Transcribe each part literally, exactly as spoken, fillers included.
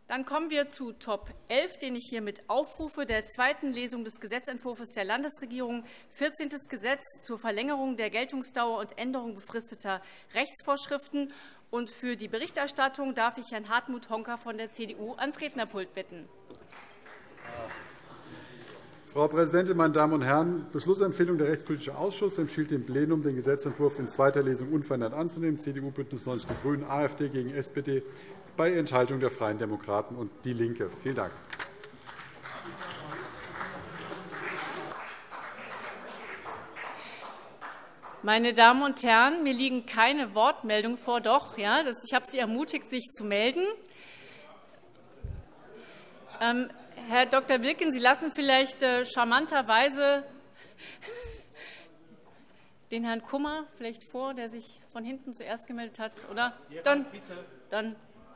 Dann kommen wir zu Top elf, den ich hiermit aufrufe, der zweiten Lesung des Gesetzentwurfs der Landesregierung, vierzehntes Gesetz zur Verlängerung der Geltungsdauer und Änderung befristeter Rechtsvorschriften. Und für die Berichterstattung darf ich Herrn Hartmut Honka von der C D U ans Rednerpult bitten. Frau Präsidentin, meine Damen und Herren! Beschlussempfehlung. Der Rechtspolitische Ausschuss empfiehlt dem Plenum, den Gesetzentwurf in zweiter Lesung unverändert anzunehmen. C D U, BÜNDNIS neunzig die GRÜNEN, AfD gegen S P D bei Enthaltung der Freien Demokraten und DIE LINKE. Vielen Dank. Meine Damen und Herren, mir liegen keine Wortmeldungen vor. Doch, ja, ich habe Sie ermutigt, sich zu melden. Ähm, Herr Doktor Wilken, Sie lassen vielleicht äh, charmanterweise den Herrn Kummer vielleicht vor, der sich von hinten zuerst gemeldet hat, oder? Dann, dann,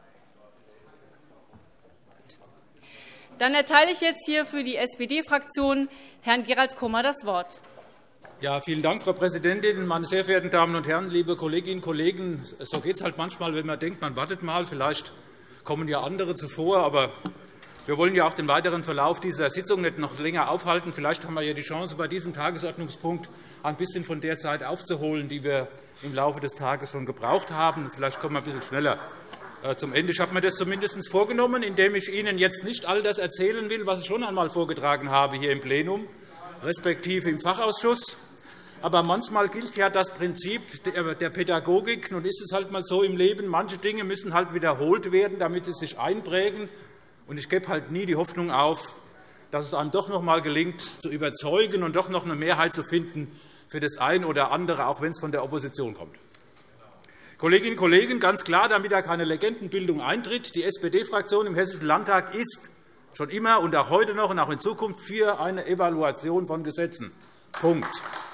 dann erteile ich jetzt hier für die S P D-Fraktion Herrn Gerald Kummer das Wort. Ja, vielen Dank, Frau Präsidentin, meine sehr verehrten Damen und Herren, liebe Kolleginnen und Kollegen! So geht es halt manchmal, wenn man denkt, man wartet mal. Vielleicht kommen ja andere zuvor, aber wir wollen ja auch den weiteren Verlauf dieser Sitzung nicht noch länger aufhalten. Vielleicht haben wir ja die Chance, bei diesem Tagesordnungspunkt ein bisschen von der Zeit aufzuholen, die wir im Laufe des Tages schon gebraucht haben. Vielleicht kommen wir ein bisschen schneller zum Ende. Ich habe mir das zumindest vorgenommen, indem ich Ihnen jetzt nicht all das erzählen will, was ich schon einmal vorgetragen habe hier im Plenum, respektive im Fachausschuss. Aber manchmal gilt ja das Prinzip der Pädagogik. Nun ist es halt einmal so im Leben, manche Dinge müssen halt wiederholt werden, damit sie sich einprägen. Und ich gebe halt nie die Hoffnung auf, dass es einem doch noch einmal gelingt, zu überzeugen und doch noch eine Mehrheit zu finden für das eine oder andere, auch wenn es von der Opposition kommt. Kolleginnen und Kollegen, ganz klar, damit da keine Legendenbildung eintritt, die S P D-Fraktion im Hessischen Landtag ist schon immer und auch heute noch und auch in Zukunft für eine Evaluation von Gesetzen. Punkt.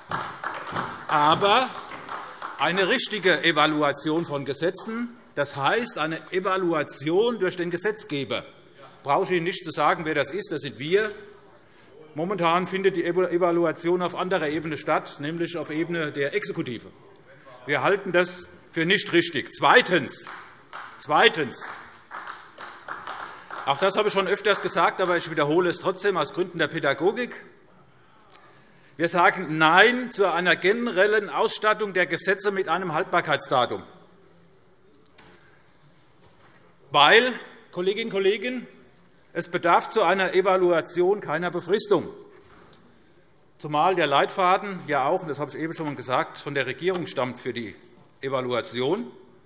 Aber eine richtige Evaluation von Gesetzen, das heißt eine Evaluation durch den Gesetzgeber. Ich brauche Ihnen nicht zu sagen, wer das ist. Das sind wir. Momentan findet die Evaluation auf anderer Ebene statt, nämlich auf Ebene der Exekutive. Wir halten das für nicht richtig. Zweitens. Zweitens. Auch das habe ich schon öfters gesagt, aber ich wiederhole es trotzdem aus Gründen der Pädagogik. Wir sagen Nein zu einer generellen Ausstattung der Gesetze mit einem Haltbarkeitsdatum. Weil, Kolleginnen und Kollegen, es bedarf zu einer Evaluation keiner Befristung, zumal der Leitfaden ja auch, das habe ich eben schon gesagt, von der Regierung stammt für die Evaluation.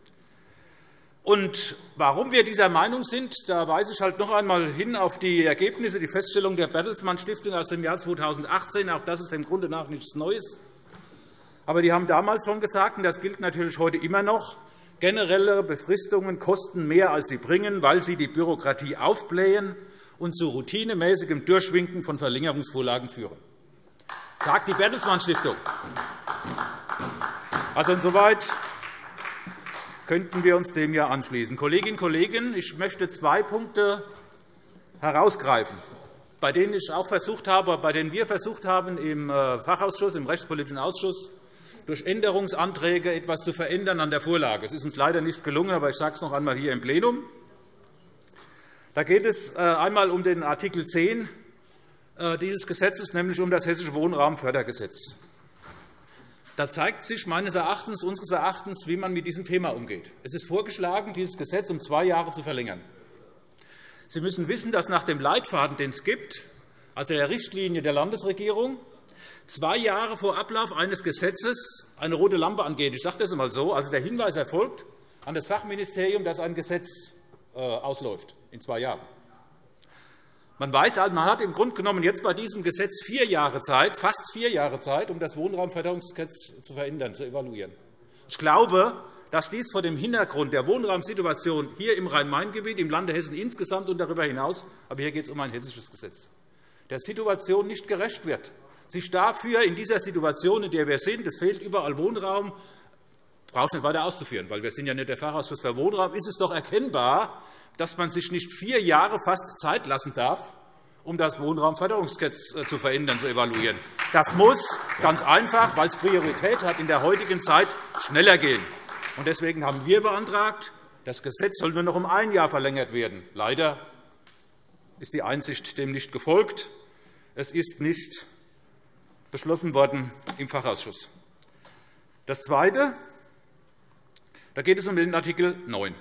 Und warum wir dieser Meinung sind, da weise ich halt noch einmal hin auf die Ergebnisse, die Feststellung der Bertelsmann Stiftung aus dem Jahr zweitausendachtzehn. Auch das ist im Grunde nach nichts Neues. Aber die haben damals schon gesagt, und das gilt natürlich heute immer noch, generelle Befristungen kosten mehr, als sie bringen, weil sie die Bürokratie aufblähen und zu routinemäßigem Durchwinken von Verlängerungsvorlagen führen. Das sagt die Bertelsmann Stiftung. Also insoweit könnten wir uns dem ja anschließen. Kolleginnen und Kollegen, ich möchte zwei Punkte herausgreifen, bei denen ich auch versucht habe, bei denen wir versucht haben, im Fachausschuss, im Rechtspolitischen Ausschuss, durch Änderungsanträge etwas zu verändern an der Vorlage. Es ist uns leider nicht gelungen, aber ich sage es noch einmal hier im Plenum. Da geht es einmal um den Artikel zehn dieses Gesetzes, nämlich um das Hessische Wohnraumfördergesetz. Da zeigt sich meines Erachtens, unseres Erachtens, wie man mit diesem Thema umgeht. Es ist vorgeschlagen, dieses Gesetz um zwei Jahre zu verlängern. Sie müssen wissen, dass nach dem Leitfaden, den es gibt, also der Richtlinie der Landesregierung, zwei Jahre vor Ablauf eines Gesetzes eine rote Lampe angeht. Ich sage das einmal so. Also der Hinweis erfolgt an das Fachministerium, dass ein Gesetz ausläuft in zwei Jahren. Man weiß, man hat im Grunde genommen jetzt bei diesem Gesetz vier Jahre Zeit, fast vier Jahre Zeit, um das Wohnraumförderungsgesetz zu verändern, zu evaluieren. Ich glaube, dass dies vor dem Hintergrund der Wohnraumsituation hier im Rhein-Main-Gebiet, im Lande Hessen insgesamt und darüber hinaus, aber hier geht es um ein hessisches Gesetz, der Situation nicht gerecht wird. Sich dafür in dieser Situation, in der wir sind, es fehlt überall Wohnraum, brauche ich nicht weiter auszuführen, weil wir sind ja nicht der Fachausschuss für Wohnraum, ist es doch erkennbar, dass man sich nicht vier Jahre fast Zeit lassen darf, um das Wohnraumförderungsgesetz zu verändern, zu evaluieren. Das muss ganz einfach, weil es Priorität hat, in der heutigen Zeit schneller gehen. Deswegen haben wir beantragt, Das Gesetz soll nur noch um ein Jahr verlängert werden. Leider ist die Einsicht dem nicht gefolgt. Es ist nicht beschlossen worden im Fachausschuss. Das Zweite, da geht es um den Artikel neun.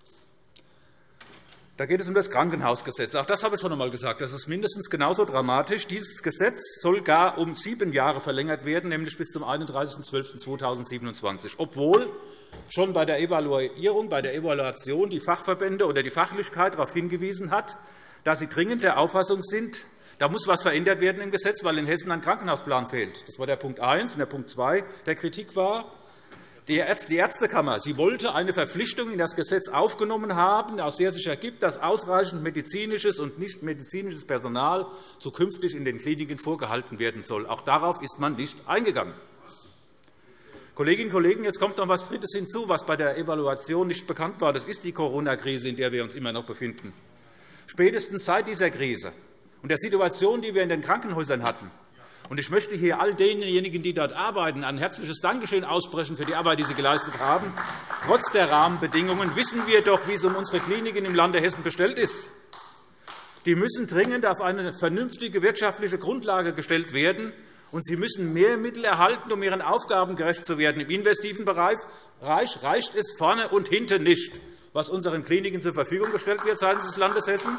Da geht es um das Krankenhausgesetz. Auch das habe ich schon einmal gesagt. Das ist mindestens genauso dramatisch. Dieses Gesetz soll gar um sieben Jahre verlängert werden, nämlich bis zum einunddreißigsten zwölften zweitausendsiebenundzwanzig, obwohl schon bei der Evaluierung, bei der Evaluation die Fachverbände oder die Fachlichkeit darauf hingewiesen hat, dass sie dringend der Auffassung sind, da muss etwas verändert werden im Gesetz, weil in Hessen ein Krankenhausplan fehlt. Das war der Punkt eins. Und der Punkt zwei der Kritik war, die Ärztekammer sie wollte eine Verpflichtung in das Gesetz aufgenommen haben, aus der sich ergibt, dass ausreichend medizinisches und nichtmedizinisches Personal zukünftig in den Kliniken vorgehalten werden soll. Auch darauf ist man nicht eingegangen. Kolleginnen und Kollegen, jetzt kommt noch etwas Drittes hinzu, was bei der Evaluation nicht bekannt war. Das ist die Corona-Krise, in der wir uns immer noch befinden. Spätestens seit dieser Krise und der Situation, die wir in den Krankenhäusern hatten, und ich möchte hier all denjenigen, die dort arbeiten, ein herzliches Dankeschön aussprechen für die Arbeit, die sie geleistet haben. Trotz der Rahmenbedingungen wissen wir doch, wie es um unsere Kliniken im Lande Hessen bestellt ist. Die müssen dringend auf eine vernünftige wirtschaftliche Grundlage gestellt werden, und sie müssen mehr Mittel erhalten, um ihren Aufgaben gerecht zu werden. Im investiven Bereich reicht es vorne und hinten nicht, was unseren Kliniken zur Verfügung gestellt wird seitens des Landes Hessen.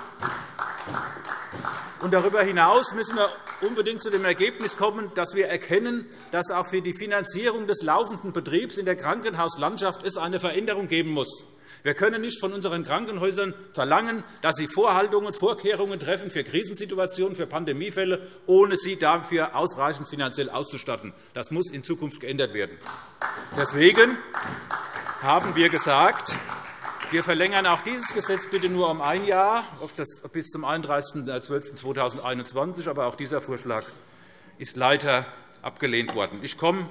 Und darüber hinaus müssen wir unbedingt zu dem Ergebnis kommen, dass wir erkennen, dass auch für die Finanzierung des laufenden Betriebs in der Krankenhauslandschaft es eine Veränderung geben muss. Wir können nicht von unseren Krankenhäusern verlangen, dass sie Vorhaltungen und Vorkehrungen treffen für Krisensituationen, für Pandemiefälle, ohne sie dafür ausreichend finanziell auszustatten. Das muss in Zukunft geändert werden. Deswegen haben wir gesagt, wir verlängern auch dieses Gesetz bitte nur um ein Jahr, bis zum einunddreißigsten zwölften zweitausendeinundzwanzig. Aber auch dieser Vorschlag ist leider abgelehnt worden. Ich komme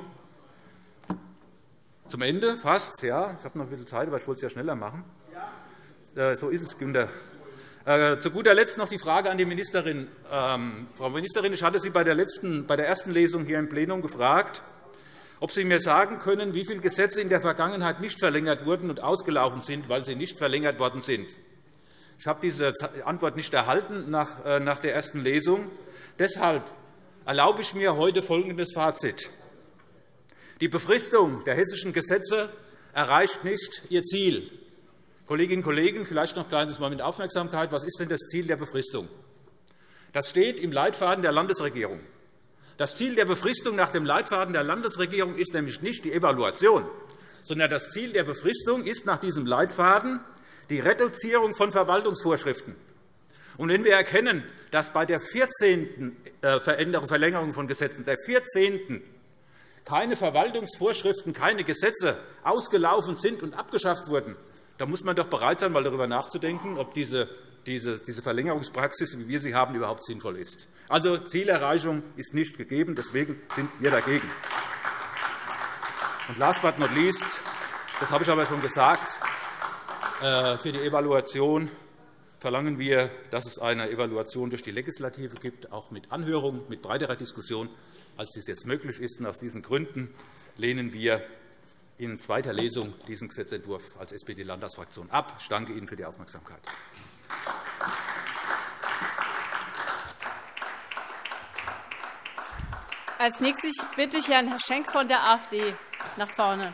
zum Ende fast. Ja, ich habe noch ein bisschen Zeit, aber ich wollte es ja schneller machen. Ja. So ist es, Günter. Zu guter Letzt noch die Frage an die Ministerin. Frau Ministerin, ich hatte Sie bei der, letzten, bei der ersten Lesung hier im Plenum gefragt, ob Sie mir sagen können, wie viele Gesetze in der Vergangenheit nicht verlängert wurden und ausgelaufen sind, weil sie nicht verlängert worden sind. Ich habe diese Antwort nicht erhalten nach der ersten Lesung. Deshalb erlaube ich mir heute folgendes Fazit. Die Befristung der hessischen Gesetze erreicht nicht ihr Ziel. Kolleginnen und Kollegen, vielleicht noch ein kleines Mal mit Aufmerksamkeit. Was ist denn das Ziel der Befristung? Das steht im Leitfaden der Landesregierung. Das Ziel der Befristung nach dem Leitfaden der Landesregierung ist nämlich nicht die Evaluation, sondern das Ziel der Befristung ist nach diesem Leitfaden die Reduzierung von Verwaltungsvorschriften. Und wenn wir erkennen, dass bei der vierzehnten Verlängerung von Gesetzen, der vierzehnten keine Verwaltungsvorschriften, keine Gesetze ausgelaufen sind und abgeschafft wurden, dann muss man doch bereit sein, mal darüber nachzudenken, ob diese Diese, diese Verlängerungspraxis, wie wir sie haben, überhaupt sinnvoll ist. Also Zielerreichung ist nicht gegeben. Deswegen sind wir dagegen. Und last but not least, das habe ich aber schon gesagt, für die Evaluation verlangen wir, dass es eine Evaluation durch die Legislative gibt, auch mit Anhörung, mit breiterer Diskussion, als dies jetzt möglich ist. Und aus diesen Gründen lehnen wir in zweiter Lesung diesen Gesetzentwurf als S P D-Landtagsfraktion ab. Ich danke Ihnen für die Aufmerksamkeit. Als nächstes bitte ich Herrn Schenk von der AfD nach vorne.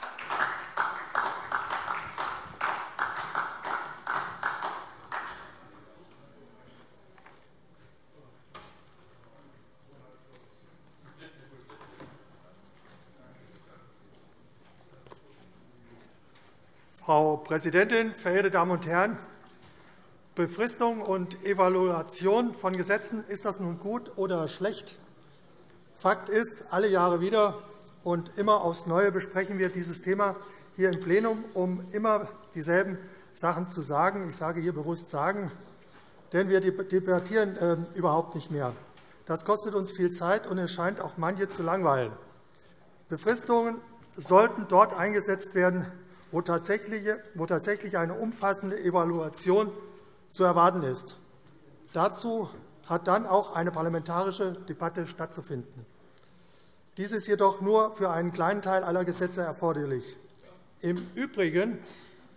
Frau Präsidentin, verehrte Damen und Herren! Befristung und Evaluation von Gesetzen, ist das nun gut oder schlecht? Fakt ist, alle Jahre wieder und immer aufs Neue besprechen wir dieses Thema hier im Plenum, um immer dieselben Sachen zu sagen. Ich sage hier bewusst sagen, denn wir debattieren äh, überhaupt nicht mehr. Das kostet uns viel Zeit, und es scheint auch manche zu langweilen. Befristungen sollten dort eingesetzt werden, wo tatsächlich, wo tatsächlich eine umfassende Evaluation zu erwarten ist. Dazu hat dann auch eine parlamentarische Debatte stattzufinden. Dies ist jedoch nur für einen kleinen Teil aller Gesetze erforderlich. Im Übrigen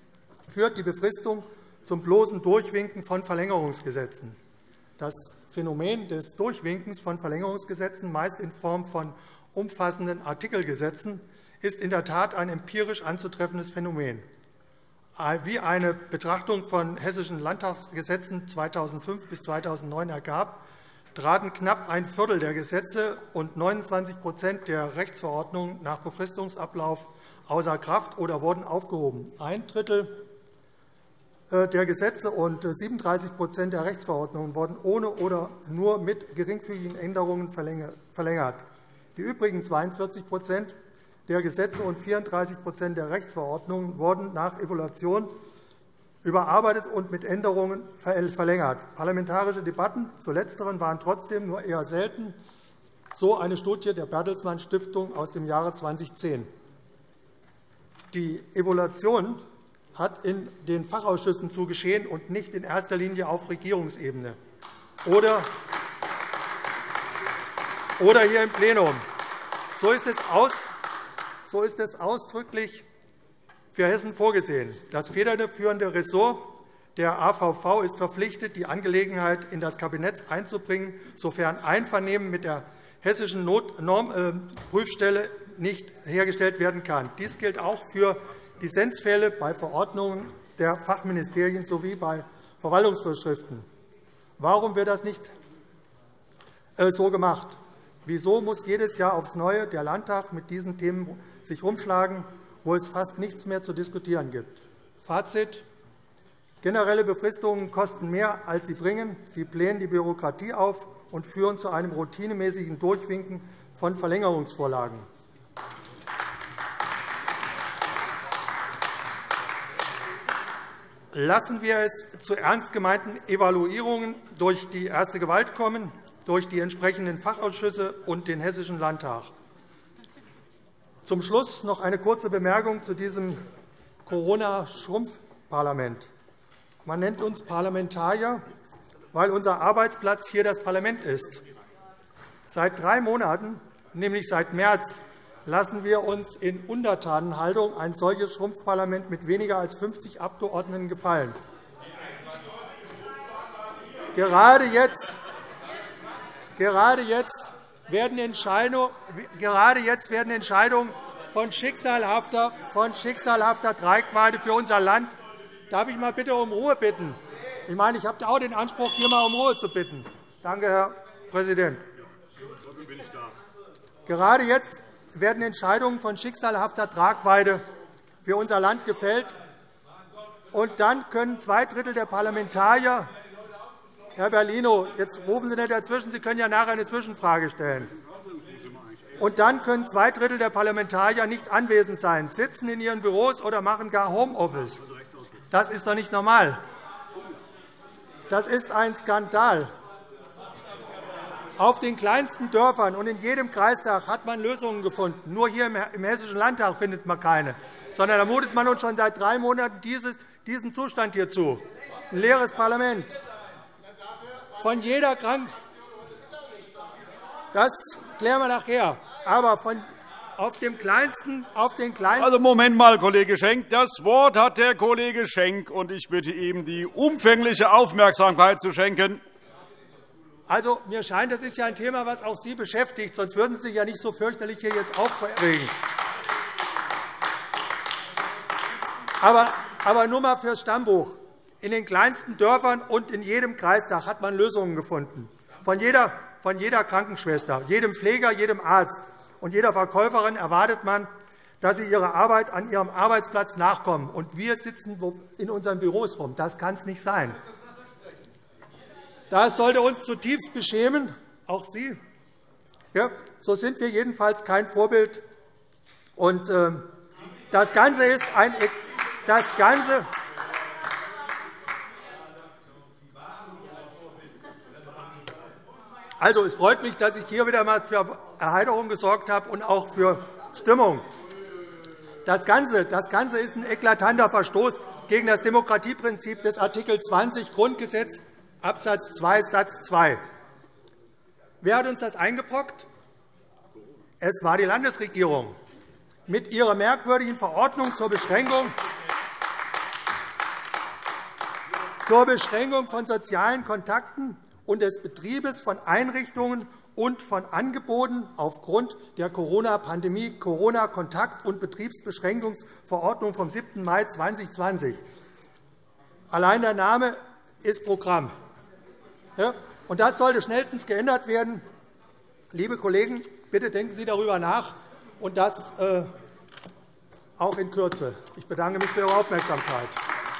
führt die Befristung zum bloßen Durchwinken von Verlängerungsgesetzen. Das Phänomen des Durchwinkens von Verlängerungsgesetzen, meist in Form von umfassenden Artikelgesetzen, ist in der Tat ein empirisch anzutreffendes Phänomen. Wie eine Betrachtung von hessischen Landtagsgesetzen zweitausendfünf bis zweitausendneun ergab, traten knapp ein Viertel der Gesetze und neunundzwanzig Prozent der Rechtsverordnungen nach Befristungsablauf außer Kraft oder wurden aufgehoben. Ein Drittel der Gesetze und siebenunddreißig Prozent der Rechtsverordnungen wurden ohne oder nur mit geringfügigen Änderungen verlängert. Die übrigen zweiundvierzig Prozent der Gesetze und vierunddreißig Prozent der Rechtsverordnungen wurden nach Evaluation überarbeitet und mit Änderungen verlängert. Parlamentarische Debatten zu Letzteren waren trotzdem nur eher selten, so eine Studie der Bertelsmann Stiftung aus dem Jahre zweitausendzehn. Die Evaluation hat in den Fachausschüssen zu geschehen und nicht in erster Linie auf Regierungsebene oder hier im Plenum. So ist es aus So ist es ausdrücklich für Hessen vorgesehen. Das federführende Ressort der A V V ist verpflichtet, die Angelegenheit in das Kabinett einzubringen, sofern Einvernehmen mit der hessischen Normprüfstelle nicht hergestellt werden kann. Dies gilt auch für Dissensfälle bei Verordnungen der Fachministerien sowie bei Verwaltungsvorschriften. Warum wird das nicht so gemacht? Wieso muss jedes Jahr aufs Neue der Landtag mit diesen Themen sich rumschlagen, wo es fast nichts mehr zu diskutieren gibt? Fazit: Generelle Befristungen kosten mehr, als sie bringen. Sie blähen die Bürokratie auf und führen zu einem routinemäßigen Durchwinken von Verlängerungsvorlagen. Lassen wir es zu ernst gemeinten Evaluierungen durch die erste Gewalt kommen, durch die entsprechenden Fachausschüsse und den Hessischen Landtag. Zum Schluss noch eine kurze Bemerkung zu diesem Corona-Schrumpfparlament. Man nennt uns Parlamentarier, weil unser Arbeitsplatz hier das Parlament ist. Seit drei Monaten, nämlich seit März, lassen wir uns in Untertanenhaltung ein solches Schrumpfparlament mit weniger als fünfzig Abgeordneten gefallen. Gerade jetzt Gerade jetzt werden Entscheidungen, gerade jetzt werden Entscheidungen von schicksalhafter, von schicksalhafter Tragweite für unser Land. Darf ich mal bitte um Ruhe bitten? Ich meine, ich habe auch den Anspruch, hier mal um Ruhe zu bitten. Danke, Herr Präsident. Gerade jetzt werden Entscheidungen von schicksalhafter Tragweite für unser Land gefällt, und dann können zwei Drittel der Parlamentarier Herr Bellino, jetzt rufen Sie nicht dazwischen. Sie können ja nachher eine Zwischenfrage stellen. Und dann können zwei Drittel der Parlamentarier nicht anwesend sein, sitzen in ihren Büros oder machen gar Homeoffice. Das ist doch nicht normal. Das ist ein Skandal. Auf den kleinsten Dörfern und in jedem Kreistag hat man Lösungen gefunden. Nur hier im Hessischen Landtag findet man keine, sondern da mutet man uns schon seit drei Monaten diesen Zustand hier zu. Ein leeres Parlament. Von jeder Krank Das klären wir nachher. Aber von auf dem kleinsten, auf den kleinsten Also Moment mal, Kollege Schenk. Das Wort hat der Kollege Schenk, und ich bitte ihm, die umfängliche Aufmerksamkeit zu schenken. Also, mir scheint, das ist ja ein Thema, das auch Sie beschäftigt. Sonst würden Sie sich ja nicht so fürchterlich hier jetzt aufregen. Aber, aber nur einmal fürs Stammbuch. In den kleinsten Dörfern und in jedem Kreistag hat man Lösungen gefunden. Von jeder, von jeder Krankenschwester, jedem Pfleger, jedem Arzt und jeder Verkäuferin erwartet man, dass sie ihrer Arbeit an ihrem Arbeitsplatz nachkommen. Und wir sitzen in unseren Büros rum. Das kann es nicht sein. Das sollte uns zutiefst beschämen, auch Sie. Ja, so sind wir jedenfalls kein Vorbild. Und, äh, das Ganze ist ein das Ganze Also, es freut mich, dass ich hier wieder einmal für Erheiterung gesorgt habe und auch für Stimmung. Das Ganze, das Ganze ist ein eklatanter Verstoß gegen das Demokratieprinzip des Artikel zwanzig Grundgesetz Absatz zwei Satz zwei. Wer hat uns das eingebrockt? Es war die Landesregierung mit ihrer merkwürdigen Verordnung zur Beschränkung zur Beschränkung von sozialen Kontakten und des Betriebes von Einrichtungen und von Angeboten aufgrund der Corona-Pandemie, Corona-Kontakt- und Betriebsbeschränkungsverordnung vom siebten Mai zweitausendzwanzig. Allein der Name ist Programm. Ja, und das sollte schnellstens geändert werden. Liebe Kollegen, bitte denken Sie darüber nach, und das äh, auch in Kürze. Ich bedanke mich für Ihre Aufmerksamkeit.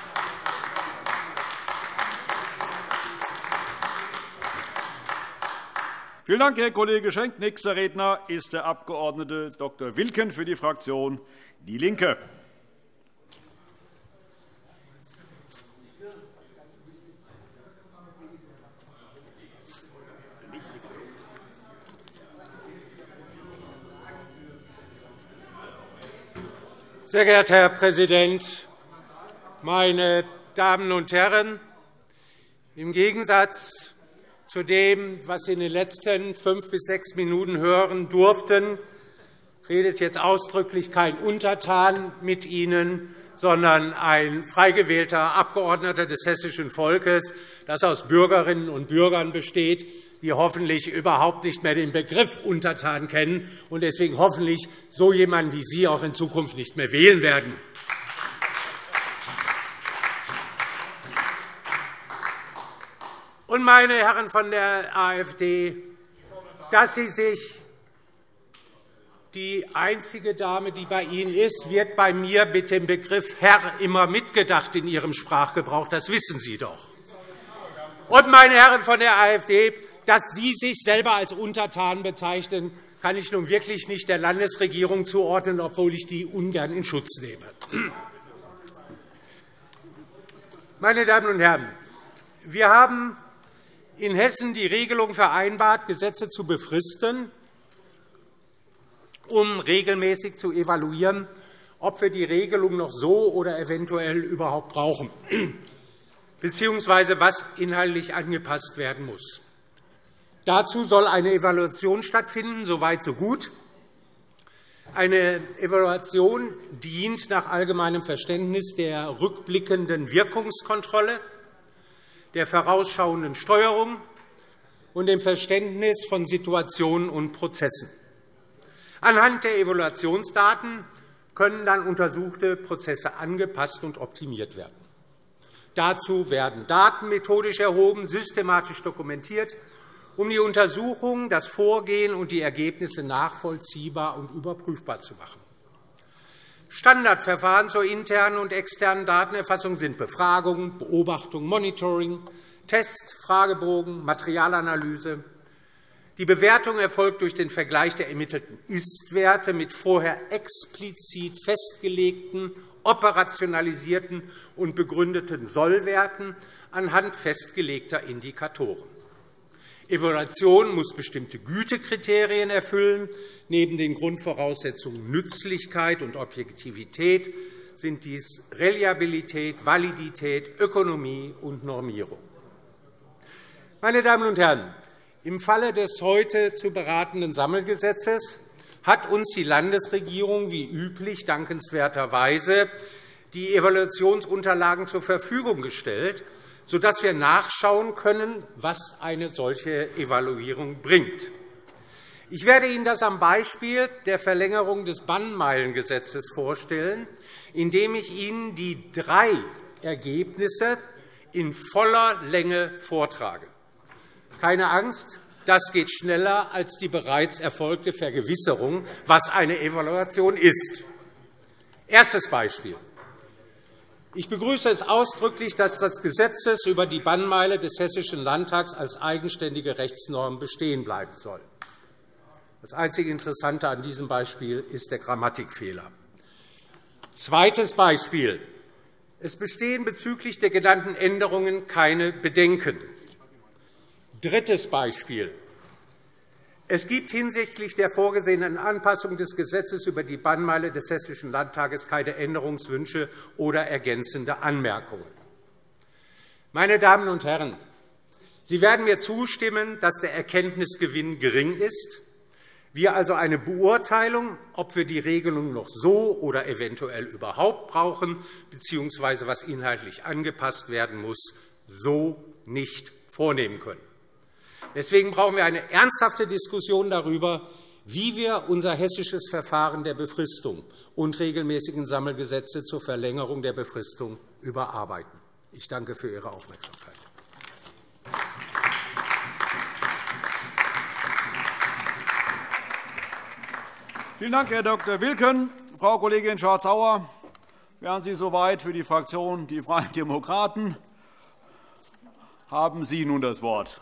Vielen Dank, Herr Kollege Schenk. Nächster Redner ist der Abg. Doktor Wilken für die Fraktion DIE LINKE. Sehr geehrter Herr Präsident, meine Damen und Herren! Im Gegensatz zu dem, was Sie in den letzten fünf bis sechs Minuten hören durften, redet jetzt ausdrücklich kein Untertan mit Ihnen, sondern ein frei gewählter Abgeordneter des hessischen Volkes, das aus Bürgerinnen und Bürgern besteht, die hoffentlich überhaupt nicht mehr den Begriff Untertan kennen und deswegen hoffentlich so jemanden wie Sie auch in Zukunft nicht mehr wählen werden. Und, meine Herren von der AfD, dass Sie sich die einzige Dame, die bei Ihnen ist, wird bei mir mit dem Begriff Herr immer mitgedacht in Ihrem Sprachgebrauch. Das wissen Sie doch. Und, meine Herren von der AfD, dass Sie sich selber als Untertan bezeichnen, kann ich nun wirklich nicht der Landesregierung zuordnen, obwohl ich die ungern in Schutz nehme. Meine Damen und Herren, wir haben in Hessen die Regelung vereinbart, Gesetze zu befristen, um regelmäßig zu evaluieren, ob wir die Regelung noch so oder eventuell überhaupt brauchen, bzw. was inhaltlich angepasst werden muss. Dazu soll eine Evaluation stattfinden, so weit, so gut. Eine Evaluation dient nach allgemeinem Verständnis der rückblickenden Wirkungskontrolle, der vorausschauenden Steuerung und dem Verständnis von Situationen und Prozessen. Anhand der Evaluationsdaten können dann untersuchte Prozesse angepasst und optimiert werden. Dazu werden Daten methodisch erhoben, systematisch dokumentiert, um die Untersuchung, das Vorgehen und die Ergebnisse nachvollziehbar und überprüfbar zu machen. Standardverfahren zur internen und externen Datenerfassung sind Befragung, Beobachtung, Monitoring, Test, Fragebogen, Materialanalyse. Die Bewertung erfolgt durch den Vergleich der ermittelten Ist-Werte mit vorher explizit festgelegten, operationalisierten und begründeten Soll-Werten anhand festgelegter Indikatoren. Evaluation muss bestimmte Gütekriterien erfüllen. Neben den Grundvoraussetzungen Nützlichkeit und Objektivität sind dies Reliabilität, Validität, Ökonomie und Normierung. Meine Damen und Herren, im Falle des heute zu beratenden Sammelgesetzes hat uns die Landesregierung wie üblich dankenswerterweise die Evaluationsunterlagen zur Verfügung gestellt, sodass wir nachschauen können, was eine solche Evaluierung bringt. Ich werde Ihnen das am Beispiel der Verlängerung des Bannmeilengesetzes vorstellen, indem ich Ihnen die drei Ergebnisse in voller Länge vortrage. Keine Angst, das geht schneller als die bereits erfolgte Vergewisserung, was eine Evaluation ist. Erstes Beispiel. Ich begrüße es ausdrücklich, dass das Gesetz über die Bannmeile des Hessischen Landtags als eigenständige Rechtsnorm bestehen bleiben soll. Das einzige Interessante an diesem Beispiel ist der Grammatikfehler. Zweites Beispiel. Es bestehen bezüglich der genannten Änderungen keine Bedenken. Drittes Beispiel. Es gibt hinsichtlich der vorgesehenen Anpassung des Gesetzes über die Bannmeile des Hessischen Landtages keine Änderungswünsche oder ergänzende Anmerkungen. Meine Damen und Herren, Sie werden mir zustimmen, dass der Erkenntnisgewinn gering ist, wir also eine Beurteilung, ob wir die Regelung noch so oder eventuell überhaupt brauchen, bzw. was inhaltlich angepasst werden muss, so nicht vornehmen können. Deswegen brauchen wir eine ernsthafte Diskussion darüber, wie wir unser hessisches Verfahren der Befristung und regelmäßigen Sammelgesetze zur Verlängerung der Befristung überarbeiten. Ich danke für Ihre Aufmerksamkeit. Vielen Dank, Herr Doktor Wilken. Frau Kollegin Schardt-Sauer, wären Sie soweit für die Fraktion Die Freien Demokraten? Haben Sie nun das Wort.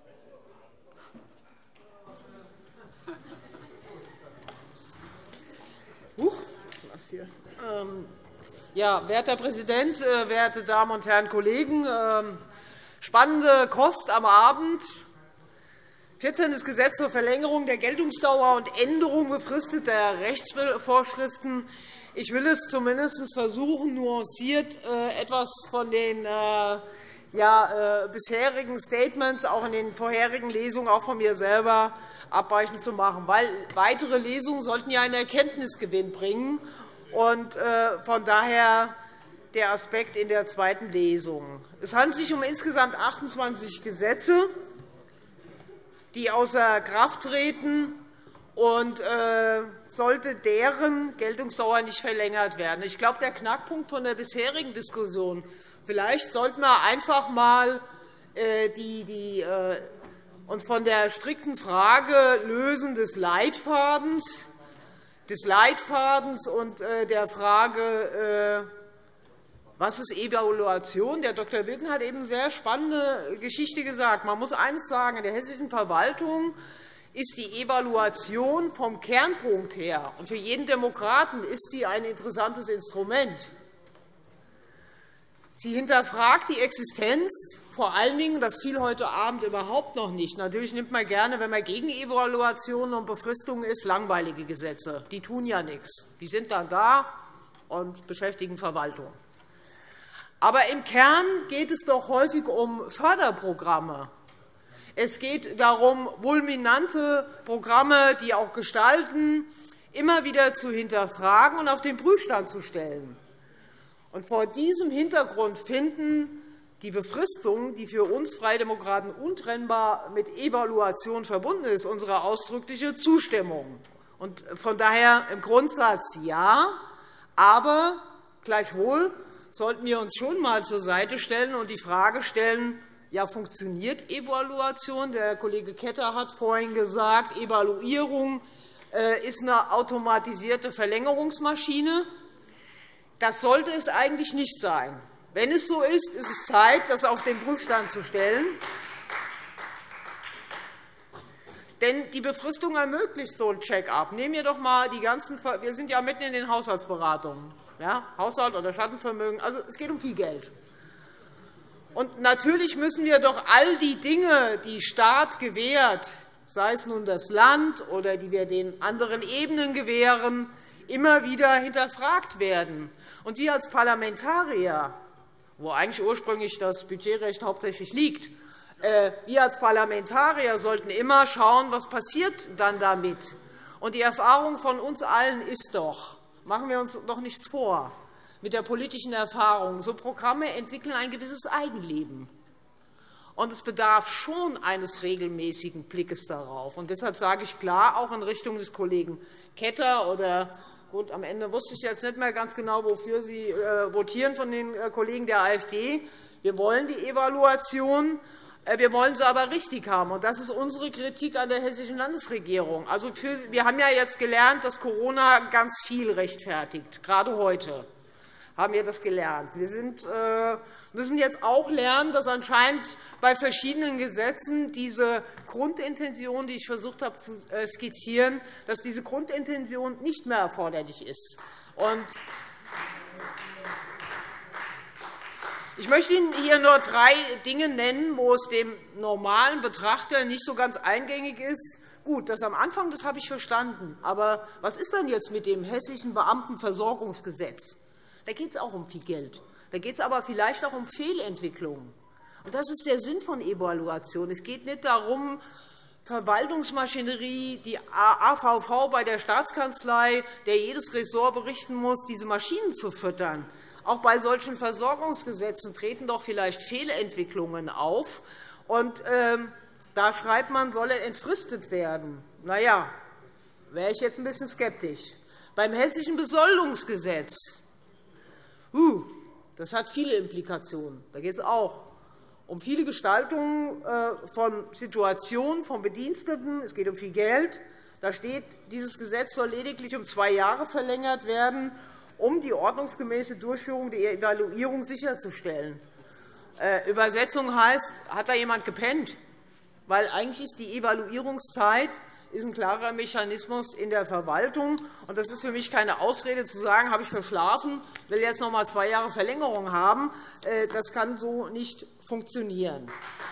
Huch, was hier? Ähm, ja, werter Herr Präsident, äh, werte Damen und Herren Kollegen! Ähm, spannende Kost am Abend. vierzehntes Gesetz zur Verlängerung der Geltungsdauer und Änderung befristeter Rechtsvorschriften. Ich will es zumindest versuchen, nuanciert äh, etwas von den äh, ja, äh, bisherigen Statements, auch in den vorherigen Lesungen, auch von mir selber, abweichend zu machen. Weil weitere Lesungen sollten ja einen Erkenntnisgewinn bringen. Und äh, von daher der Aspekt in der zweiten Lesung. Es handelt sich um insgesamt achtundzwanzig Gesetze, die außer Kraft treten, und äh, sollte deren Geltungsdauer nicht verlängert werden. Ich glaube, der Knackpunkt von der bisherigen Diskussion, vielleicht sollten wir einfach einmal äh, die, die, äh, uns von der strikten Frage lösen des Leitfadens, des Leitfadens und äh, der Frage, äh, was ist Evaluation? Der Doktor Wilken hat eben eine sehr spannende Geschichte gesagt. Man muss eines sagen, in der hessischen Verwaltung ist die Evaluation vom Kernpunkt her, und für jeden Demokraten ist sie ein interessantes Instrument. Sie hinterfragt die Existenz, vor allen Dingen, das fiel heute Abend überhaupt noch nicht. Natürlich nimmt man gerne, wenn man gegen Evaluationen und Befristungen ist, langweilige Gesetze. Die tun ja nichts. Die sind dann da und beschäftigen Verwaltung. Aber im Kern geht es doch häufig um Förderprogramme. Es geht darum, fulminante Programme, die auch gestalten, immer wieder zu hinterfragen und auf den Prüfstand zu stellen. Und vor diesem Hintergrund finden die Befristung, die für uns Freie Demokraten untrennbar mit Evaluation verbunden ist, unsere ausdrückliche Zustimmung. Und von daher im Grundsatz ja, aber gleichwohl sollten wir uns schon einmal zur Seite stellen und die Frage stellen, ja, funktioniert Evaluation? Der Kollege Ketter hat vorhin gesagt, Evaluierung ist eine automatisierte Verlängerungsmaschine. Das sollte es eigentlich nicht sein. Wenn es so ist, ist es Zeit, das auf den Prüfstand zu stellen. Denn die Befristung ermöglicht so ein Check-up. Nehmen wir doch einmal die ganzen, wir sind ja mitten in den Haushaltsberatungen. Ja, Haushalt oder Schattenvermögen. Also, es geht um viel Geld. Und natürlich müssen wir doch all die Dinge, die Staat gewährt, sei es nun das Land oder die wir den anderen Ebenen gewähren, immer wieder hinterfragt werden. Und wir als Parlamentarier, wo eigentlich ursprünglich das Budgetrecht hauptsächlich liegt, wir als Parlamentarier sollten immer schauen, was passiert dann damit. Und die Erfahrung von uns allen ist doch, machen wir uns doch nichts vor, mit der politischen Erfahrung, so Programme entwickeln ein gewisses Eigenleben. Und es bedarf schon eines regelmäßigen Blickes darauf. Und deshalb sage ich klar, auch in Richtung des Kollegen Ketter oder gut, am Ende wusste ich jetzt nicht mehr ganz genau, wofür Sie äh, votieren von den äh, Kollegen der AfD. Wir wollen die Evaluation. Wir wollen sie aber richtig haben. Und das ist unsere Kritik an der hessischen Landesregierung. Also für, wir haben ja jetzt gelernt, dass Corona ganz viel rechtfertigt. Gerade heute haben wir das gelernt. Wir sind, äh, müssen jetzt auch lernen, dass anscheinend bei verschiedenen Gesetzen diese Grundintention, die ich versucht habe zu skizzieren, dass diese Grundintention nicht mehr erforderlich ist. Und ich möchte Ihnen hier nur drei Dinge nennen, wo es dem normalen Betrachter nicht so ganz eingängig ist. Gut, das am Anfang, das habe ich verstanden. Aber was ist denn jetzt mit dem Hessischen Beamtenversorgungsgesetz? Da geht es auch um viel Geld. Da geht es aber vielleicht auch um Fehlentwicklungen. Und das ist der Sinn von Evaluation. Es geht nicht darum, Verwaltungsmaschinerie, die A V V bei der Staatskanzlei, der jedes Ressort berichten muss, diese Maschinen zu füttern. Auch bei solchen Versorgungsgesetzen treten doch vielleicht Fehlentwicklungen auf. Und, ähm, da schreibt man, soll er entfristet werden. Na ja, wäre ich jetzt ein bisschen skeptisch. Beim Hessischen Besoldungsgesetz, uh, das hat viele Implikationen. Da geht es auch um viele Gestaltungen von Situationen von Bediensteten. Es geht um viel Geld. Da steht, dieses Gesetz soll lediglich um zwei Jahre verlängert werden, um die ordnungsgemäße Durchführung der Evaluierung sicherzustellen. Übersetzung heißt, hat da jemand gepennt? Weil eigentlich ist die Evaluierungszeit ist ein klarer Mechanismus in der Verwaltung. Und das ist für mich keine Ausrede, zu sagen, habe ich verschlafen, will jetzt noch einmal zwei Jahre Verlängerung haben. Das kann so nicht funktionieren.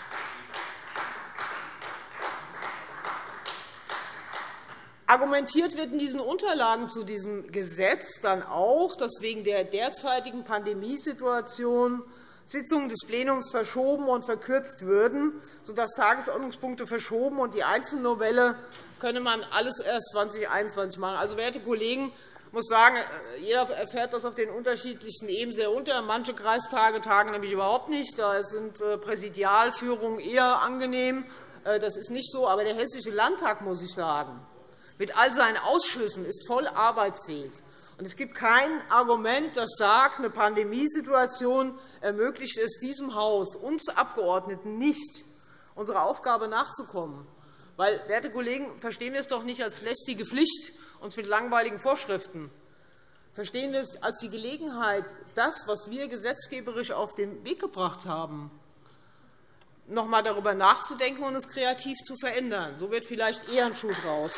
Argumentiert wird in diesen Unterlagen zu diesem Gesetz dann auch, dass wegen der derzeitigen Pandemiesituation Sitzungen des Plenums verschoben und verkürzt würden, sodass Tagesordnungspunkte verschoben und die Einzelnovelle könne man alles erst zweitausendeinundzwanzig machen. Also, werte Kollegen, ich muss sagen, jeder erfährt das auf den unterschiedlichsten Ebenen sehr unter. Manche Kreistage tagen nämlich überhaupt nicht. Da sind Präsidialführungen eher angenehm. Das ist nicht so. Aber der Hessische Landtag, muss ich sagen, mit all seinen Ausschüssen ist voll arbeitsfähig. Und es gibt kein Argument, das sagt, eine Pandemiesituation ermöglicht es diesem Haus, uns Abgeordneten nicht, unserer Aufgabe nachzukommen. Weil, werte Kollegen, verstehen wir es doch nicht als lästige Pflicht, uns mit langweiligen Vorschriften. Verstehen wir es als die Gelegenheit, das, was wir gesetzgeberisch auf den Weg gebracht haben, noch einmal darüber nachzudenken und es kreativ zu verändern. So wird vielleicht eher ein Schuh draus.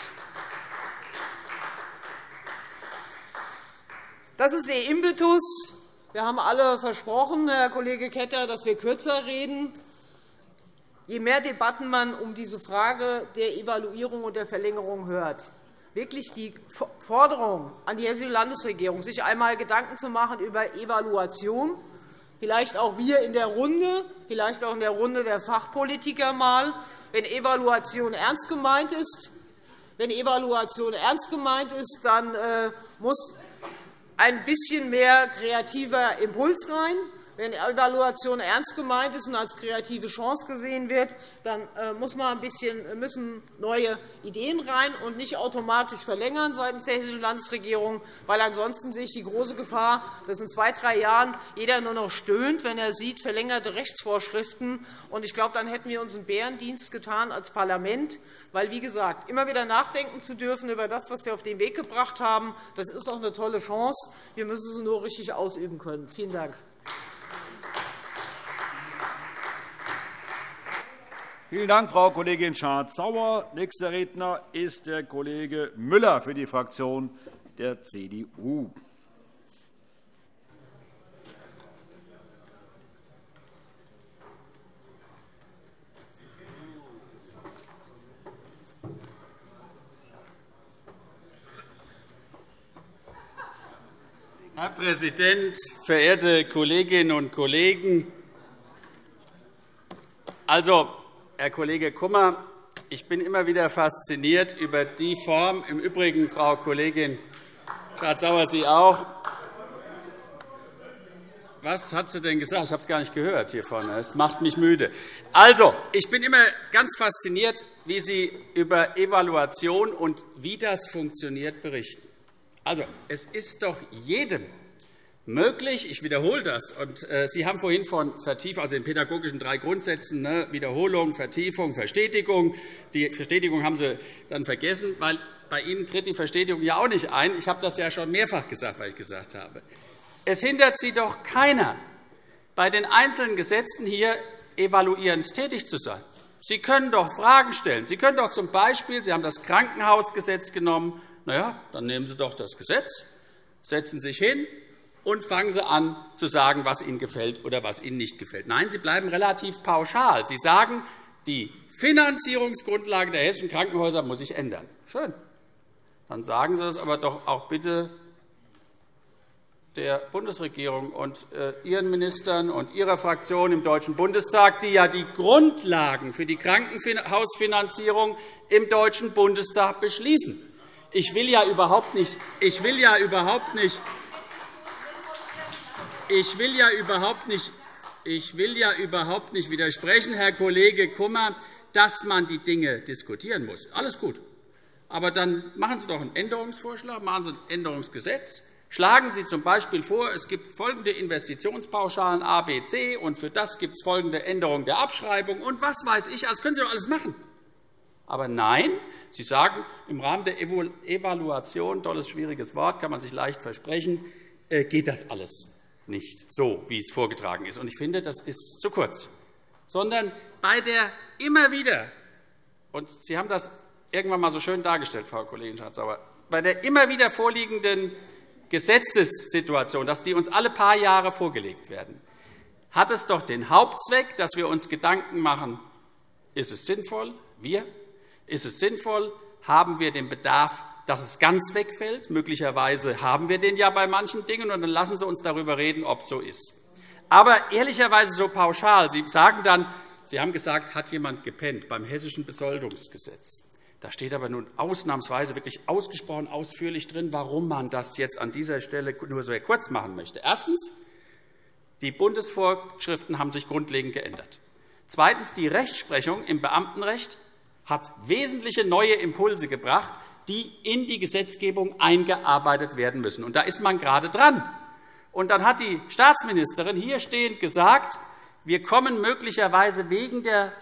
Das ist der Impetus. Wir haben alle versprochen, Herr Kollege Ketter, dass wir kürzer reden. Je mehr Debatten man um diese Frage der Evaluierung und der Verlängerung hört, wirklich die Forderung an die Hessische Landesregierung, sich einmal Gedanken zu machen über Evaluation, vielleicht auch wir in der Runde, vielleicht auch in der Runde der Fachpolitiker mal, wenn Evaluation ernst gemeint ist. Wenn Evaluation ernst gemeint ist, dann muss ein bisschen mehr kreativer Impuls rein. Wenn Evaluation ernst gemeint ist und als kreative Chance gesehen wird, dann muss man ein bisschen, müssen neue Ideen rein und nicht automatisch verlängern seitens der Hessischen Landesregierung, weil ansonsten sehe ich die große Gefahr, dass in zwei, drei Jahren jeder nur noch stöhnt, wenn er sieht, verlängerte Rechtsvorschriften. Und ich glaube, dann hätten wir uns einen Bärendienst getan als Parlament, weil, wie gesagt, immer wieder nachdenken zu dürfen über das, was wir auf den Weg gebracht haben, das ist doch eine tolle Chance. Wir müssen sie nur richtig ausüben können. Vielen Dank. Vielen Dank, Frau Kollegin Schardt-Sauer. Nächster Redner ist der Kollege Müller für die Fraktion der C D U. Herr Präsident, verehrte Kolleginnen und Kollegen! Also, Herr Kollege Kummer, ich bin immer wieder fasziniert über die Form, im Übrigen, Frau Kollegin Schardt-Sauer, Sie auch. Was hat sie denn gesagt? Ich habe es gar nicht gehört hier vorne. Es macht mich müde. Also, ich bin immer ganz fasziniert, wie Sie über Evaluation und wie das funktioniert berichten. Also, es ist doch jedem möglich, ich wiederhole das, und äh, Sie haben vorhin von Vertiefung, also den pädagogischen drei Grundsätzen, ne, Wiederholung, Vertiefung, Verstetigung. Die Verstetigung haben Sie dann vergessen, weil bei Ihnen tritt die Verstetigung ja auch nicht ein. Ich habe das ja schon mehrfach gesagt, weil ich gesagt habe. Es hindert Sie doch keiner, bei den einzelnen Gesetzen hier evaluierend tätig zu sein. Sie können doch Fragen stellen. Sie können doch z. B. Sie haben das Krankenhausgesetz genommen. Na ja, dann nehmen Sie doch das Gesetz, setzen sich hin und fangen Sie an, zu sagen, was Ihnen gefällt oder was Ihnen nicht gefällt. Nein, Sie bleiben relativ pauschal. Sie sagen, die Finanzierungsgrundlage der hessischen Krankenhäuser muss sich ändern. Schön. Dann sagen Sie das aber doch auch bitte der Bundesregierung und Ihren Ministern und Ihrer Fraktion im Deutschen Bundestag, die ja die Grundlagen für die Krankenhausfinanzierung im Deutschen Bundestag beschließen. Ich will ja überhaupt nicht, ich will ja überhaupt nicht ich will ja überhaupt nicht, ich will ja überhaupt nicht widersprechen, Herr Kollege Kummer, dass man die Dinge diskutieren muss. Alles gut. Aber dann machen Sie doch einen Änderungsvorschlag, machen Sie ein Änderungsgesetz. Schlagen Sie z. B. vor, es gibt folgende Investitionspauschalen A, B, C, und für das gibt es folgende Änderung der Abschreibung und was weiß ich. Das können Sie doch alles machen. Aber nein, Sie sagen, im Rahmen der Evaluation, tolles, schwieriges Wort, kann man sich leicht versprechen, geht das alles nicht so, wie es vorgetragen ist. Und ich finde, das ist zu kurz. Sondern bei der immer wieder, und Sie haben das irgendwann einmal so schön dargestellt, Frau Kollegin Schardt-Sauer, bei der immer wieder vorliegenden Gesetzessituation, dass die uns alle paar Jahre vorgelegt werden, hat es doch den Hauptzweck, dass wir uns Gedanken machen, ist es sinnvoll, wir, ist es sinnvoll, haben wir den Bedarf, dass es ganz wegfällt? Möglicherweise haben wir den ja bei manchen Dingen, und dann lassen Sie uns darüber reden, ob es so ist. Aber ehrlicherweise so pauschal. Sie sagen dann, Sie haben gesagt, hat jemand gepennt beim Hessischen Besoldungsgesetz. Da steht aber nun ausnahmsweise wirklich ausgesprochen ausführlich drin, warum man das jetzt an dieser Stelle nur sehr kurz machen möchte. Erstens. Die Bundesvorschriften haben sich grundlegend geändert. Zweitens. Die Rechtsprechung im Beamtenrecht hat wesentliche neue Impulse gebracht, die in die Gesetzgebung eingearbeitet werden müssen. Und da ist man gerade dran. Und dann hat die Staatsministerin hier stehend gesagt, wir kommen möglicherweise wegen der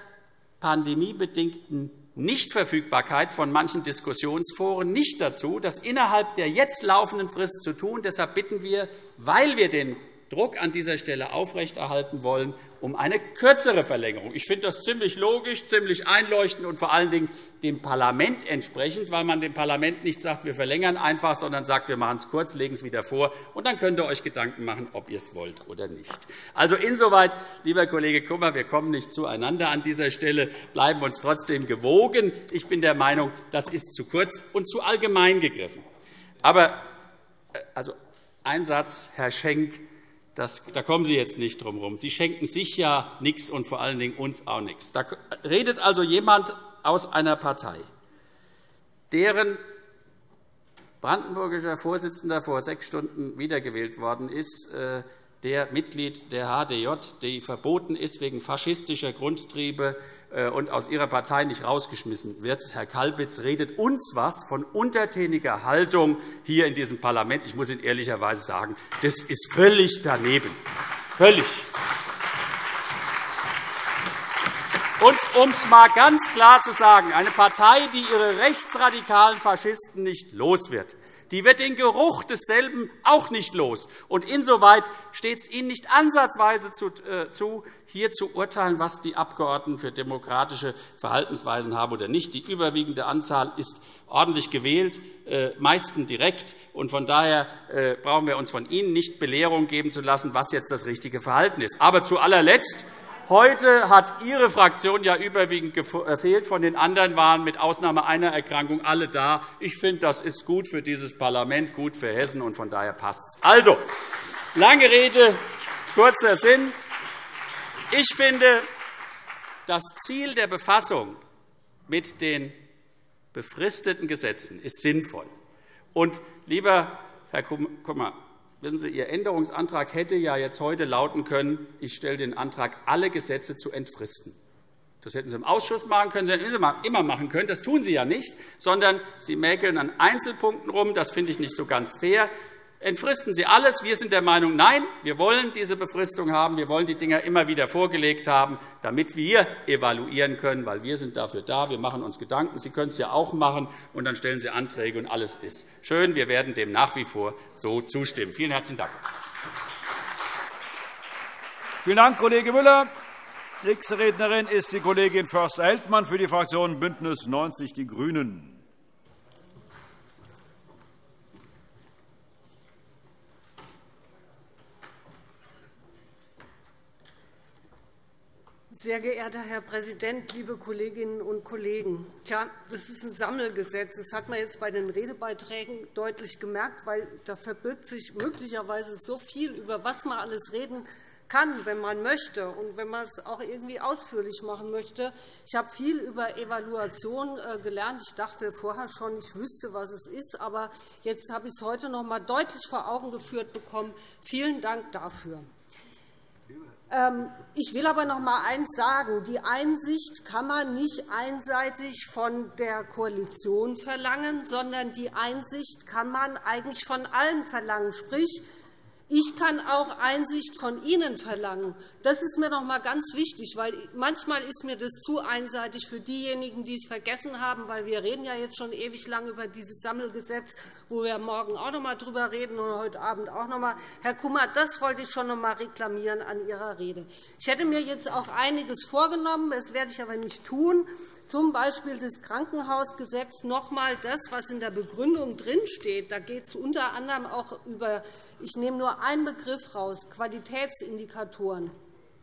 pandemiebedingten Nichtverfügbarkeit von manchen Diskussionsforen nicht dazu, das innerhalb der jetzt laufenden Frist zu tun. Deshalb bitten wir, weil wir den Druck an dieser Stelle aufrechterhalten wollen, um eine kürzere Verlängerung. Ich finde das ziemlich logisch, ziemlich einleuchtend und vor allen Dingen dem Parlament entsprechend, weil man dem Parlament nicht sagt, wir verlängern einfach, sondern sagt, wir machen es kurz, legen es wieder vor, und dann könnt ihr euch Gedanken machen, ob ihr es wollt oder nicht. Also insoweit, lieber Kollege Kummer, wir kommen nicht zueinander an dieser Stelle, bleiben uns trotzdem gewogen. Ich bin der Meinung, das ist zu kurz und zu allgemein gegriffen. Aber also, ein Satz, Herr Schenk, Das, da kommen Sie jetzt nicht drum herum. Sie schenken sich ja nichts und vor allen Dingen uns auch nichts. Da redet also jemand aus einer Partei, deren brandenburgischer Vorsitzender vor sechs Stunden wiedergewählt worden ist, der Mitglied der H D J, die verboten ist wegen faschistischer Grundtriebe und aus ihrer Partei nicht rausgeschmissen wird. Herr Kalbitz redet uns was von untertäniger Haltung hier in diesem Parlament. Ich muss Ihnen ehrlicherweise sagen, das ist völlig daneben. Völlig. Und um es einmal ganz klar zu sagen, eine Partei, die ihre rechtsradikalen Faschisten nicht los wird, die wird den Geruch desselben auch nicht los. Und insoweit steht es Ihnen nicht ansatzweise zu, hier zu urteilen, was die Abgeordneten für demokratische Verhaltensweisen haben oder nicht. Die überwiegende Anzahl ist ordentlich gewählt, meistens direkt. Und von daher brauchen wir uns von Ihnen nicht Belehrung geben zu lassen, was jetzt das richtige Verhalten ist. Aber zu allerletzt. Heute hat Ihre Fraktion ja überwiegend gefehlt. Von den anderen waren mit Ausnahme einer Erkrankung alle da. Ich finde, das ist gut für dieses Parlament, gut für Hessen, und von daher passt es. Also, lange Rede, kurzer Sinn. Ich finde, das Ziel der Befassung mit den befristeten Gesetzen ist sinnvoll. Und, lieber Herr Kummer, wissen Sie, Ihr Änderungsantrag hätte ja jetzt heute lauten können, ich stelle den Antrag, alle Gesetze zu entfristen. Das hätten Sie im Ausschuss machen können, das hätten Sie immer machen können. Das tun Sie ja nicht, sondern Sie mäkeln an Einzelpunkten rum. Das finde ich nicht so ganz fair. Entfristen Sie alles. Wir sind der Meinung, nein, wir wollen diese Befristung haben. Wir wollen die Dinger immer wieder vorgelegt haben, damit wir evaluieren können, weil wir sind dafür da. Wir machen uns Gedanken. Sie können es ja auch machen, und dann stellen Sie Anträge, und alles ist schön. Wir werden dem nach wie vor so zustimmen. Vielen herzlichen Dank. Vielen Dank, Kollege Müller. Nächste Rednerin ist die Kollegin Förster-Heldmann für die Fraktion BÜNDNIS neunzig die GRÜNEN. Sehr geehrter Herr Präsident, liebe Kolleginnen und Kollegen! Tja, das ist ein Sammelgesetz. Das hat man jetzt bei den Redebeiträgen deutlich gemerkt, weil da verbirgt sich möglicherweise so viel, über was man alles reden kann, wenn man möchte und wenn man es auch irgendwie ausführlich machen möchte. Ich habe viel über Evaluation gelernt. Ich dachte vorher schon, ich wüsste, was es ist, aber jetzt habe ich es heute noch einmal deutlich vor Augen geführt bekommen. Vielen Dank dafür. Ich will aber noch einmal eines sagen. Die Einsicht kann man nicht einseitig von der Koalition verlangen, sondern die Einsicht kann man eigentlich von allen verlangen. Sprich, ich kann auch Einsicht von Ihnen verlangen. Das ist mir noch einmal ganz wichtig, weil manchmal ist mir das zu einseitig für diejenigen, die es vergessen haben, weil wir reden ja jetzt schon ewig lang über dieses Sammelgesetz, wo wir morgen auch noch einmal darüber reden und heute Abend auch noch einmal. Herr Kummer, das wollte ich schon noch einmal reklamieren an Ihrer Rede. Ich hätte mir jetzt auch einiges vorgenommen, das werde ich aber nicht tun. Zum Beispiel das Krankenhausgesetz, noch einmal das, was in der Begründung drinsteht. Da geht es unter anderem auch über, ich nehme nur einen Begriff raus, Qualitätsindikatoren.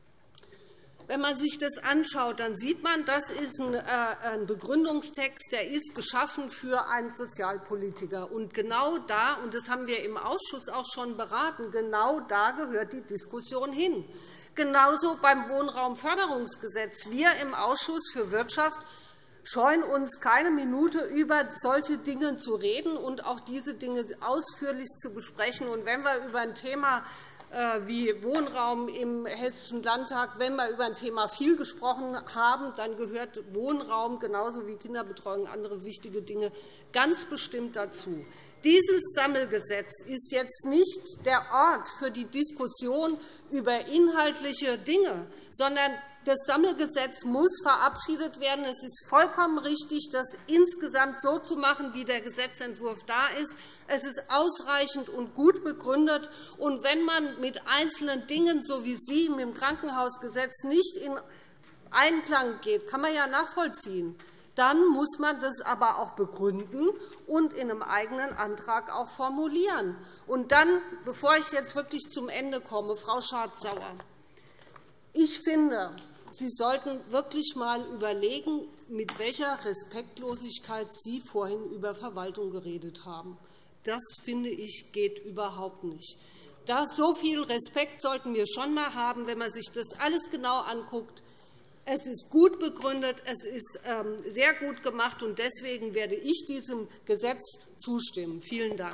Wenn man sich das anschaut, dann sieht man, das ist ein Begründungstext, der ist geschaffen für einen Sozialpolitiker. Und genau da, und das haben wir im Ausschuss auch schon beraten, genau da gehört die Diskussion hin. Genauso beim Wohnraumförderungsgesetz. Wir im Ausschuss für Wirtschaft scheuen uns keine Minute, über solche Dinge zu reden und auch diese Dinge ausführlich zu besprechen. Und wenn wir über ein Thema wie Wohnraum im Hessischen Landtag, wenn wir über ein Thema viel gesprochen haben, dann gehört Wohnraum genauso wie Kinderbetreuung und andere wichtige Dinge ganz bestimmt dazu. Dieses Sammelgesetz ist jetzt nicht der Ort für die Diskussion über inhaltliche Dinge, sondern das Sammelgesetz muss verabschiedet werden. Es ist vollkommen richtig, das insgesamt so zu machen, wie der Gesetzentwurf da ist. Es ist ausreichend und gut begründet. Und wenn man mit einzelnen Dingen, so wie Sie mit dem Krankenhausgesetz, nicht in Einklang geht, kann man ja nachvollziehen. Dann muss man das aber auch begründen und in einem eigenen Antrag auch formulieren. Und dann, bevor ich jetzt wirklich zum Ende komme, Frau Schardt-Sauer, ich finde, Sie sollten wirklich einmal überlegen, mit welcher Respektlosigkeit Sie vorhin über Verwaltung geredet haben. Das, finde ich, geht überhaupt nicht. Da so viel Respekt sollten wir schon einmal haben, wenn man sich das alles genau anguckt. Es ist gut begründet, es ist sehr gut gemacht, und deswegen werde ich diesem Gesetz zustimmen. Vielen Dank.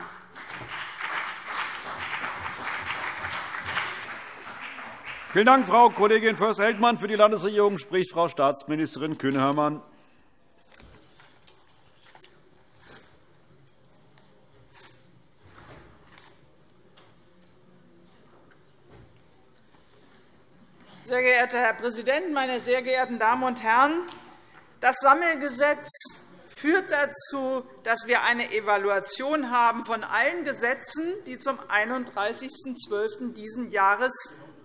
Vielen Dank, Frau Kollegin Förster-Heldmann. Für die Landesregierung spricht Frau Staatsministerin Kühne-Hörmann. Sehr geehrter Herr Präsident, meine sehr geehrten Damen und Herren! Das Sammelgesetz führt dazu, dass wir eine Evaluation haben von allen Gesetzen, die zum einunddreißigsten zwölften dieses Jahres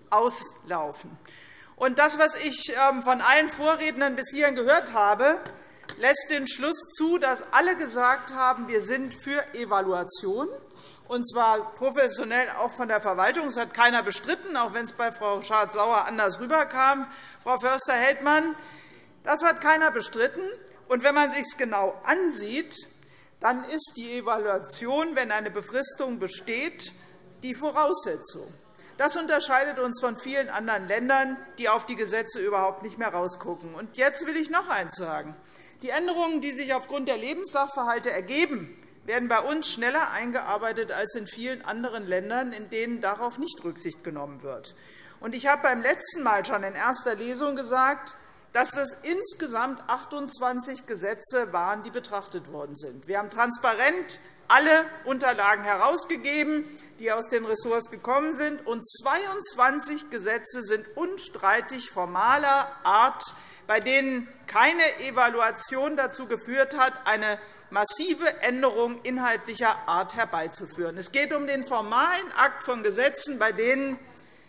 auslaufen. Und das, was ich von allen Vorrednern bis hierhin gehört habe, lässt den Schluss zu, dass alle gesagt haben, wir sind für Evaluation, und zwar professionell auch von der Verwaltung. Das hat keiner bestritten, auch wenn es bei Frau Schardt-Sauer anders rüberkam. Frau Förster-Heldmann, das hat keiner bestritten. Und wenn man es sich genau ansieht, dann ist die Evaluation, wenn eine Befristung besteht, die Voraussetzung. Das unterscheidet uns von vielen anderen Ländern, die auf die Gesetze überhaupt nicht mehr rausschauen. Und jetzt will ich noch eines sagen. Die Änderungen, die sich aufgrund der Lebenssachverhalte ergeben, werden bei uns schneller eingearbeitet als in vielen anderen Ländern, in denen darauf nicht Rücksicht genommen wird. Ich habe beim letzten Mal schon in erster Lesung gesagt, dass das insgesamt achtundzwanzig Gesetze waren, die betrachtet worden sind. Wir haben transparent alle Unterlagen herausgegeben, die aus den Ressorts gekommen sind, und zweiundzwanzig Gesetze sind unstreitig formaler Art, bei denen keine Evaluation dazu geführt hat, eine massive Änderung inhaltlicher Art herbeizuführen. Es geht um den formalen Akt von Gesetzen, bei denen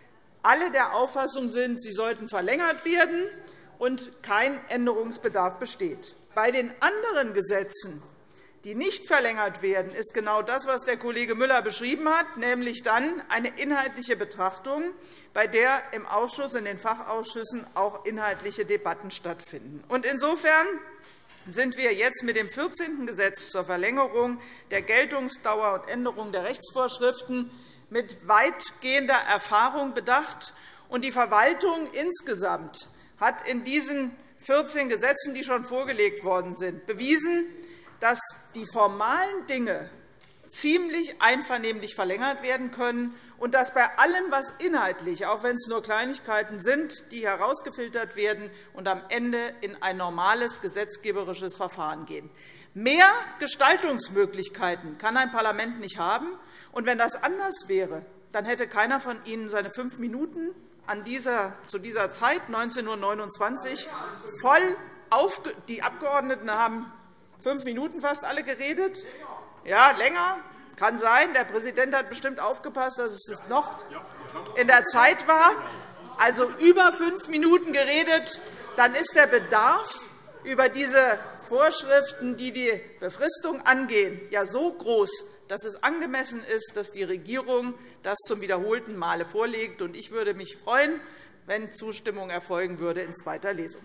alle der Auffassung sind, sie sollten verlängert werden und kein Änderungsbedarf besteht. Bei den anderen Gesetzen, die nicht verlängert werden, ist genau das, was der Kollege Müller beschrieben hat, nämlich dann eine inhaltliche Betrachtung, bei der im Ausschuss, in den Fachausschüssen auch inhaltliche Debatten stattfinden. Insofern sind wir jetzt mit dem vierzehnten Gesetz zur Verlängerung der Geltungsdauer und Änderung der Rechtsvorschriften mit weitgehender Erfahrung bedacht. Und die Verwaltung insgesamt hat in diesen vierzehn Gesetzen, die schon vorgelegt worden sind, bewiesen, dass die formalen Dinge ziemlich einvernehmlich verlängert werden können und dass bei allem, was inhaltlich, auch wenn es nur Kleinigkeiten sind, die herausgefiltert werden und am Ende in ein normales gesetzgeberisches Verfahren gehen. Mehr Gestaltungsmöglichkeiten kann ein Parlament nicht haben. Und wenn das anders wäre, dann hätte keiner von Ihnen seine fünf Minuten an dieser, zu dieser Zeit, neunzehn Uhr neunundzwanzig, voll aufge Die Abgeordneten haben fünf Minuten fast alle geredet. Ja, länger kann sein. Der Präsident hat bestimmt aufgepasst, dass es noch in der Zeit war. Also über fünf Minuten geredet. Dann ist der Bedarf über diese Vorschriften, die die Befristung angehen, ja so groß, dass es angemessen ist, dass die Regierung das zum wiederholten Male vorlegt. Ich würde mich freuen, wenn Zustimmung erfolgen würde in zweiter Lesung.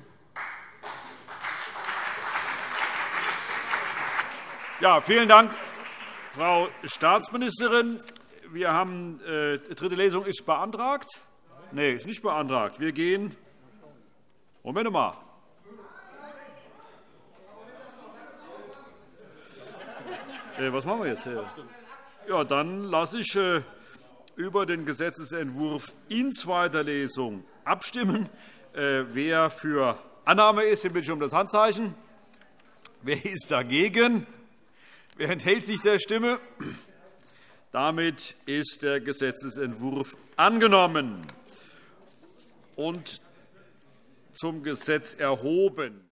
Ja, vielen Dank, Frau Staatsministerin. Wir haben, äh, dritte Lesung ist beantragt. Nein, ist nicht beantragt. Wir gehen. Moment mal. Äh, was machen wir jetzt? Ja, dann lasse ich äh, über den Gesetzentwurf in zweiter Lesung abstimmen. Äh, wer für Annahme ist, den bitte ich um das Handzeichen. Wer ist dagegen? Wer enthält sich der Stimme? Damit ist der Gesetzentwurf angenommen und zum Gesetz erhoben.